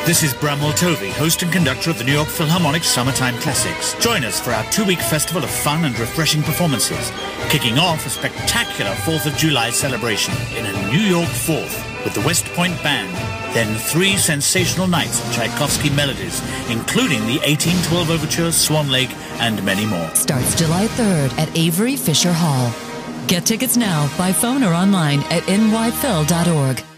This is Bramwell Tovey, host and conductor of the New York Philharmonic Summertime Classics. Join us for our 2-week festival of fun and refreshing performances, kicking off a spectacular 4th of July celebration in a New York 4th with the West Point Band, then 3 sensational nights of Tchaikovsky melodies, including the 1812 Overture, Swan Lake, and many more. Starts July 3rd at Avery Fisher Hall. Get tickets now by phone or online at nyphil.org.